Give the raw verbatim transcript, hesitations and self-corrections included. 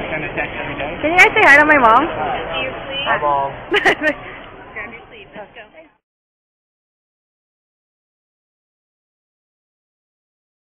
Send a text every day. Can you guys say hi to my mom? Hi, Mom.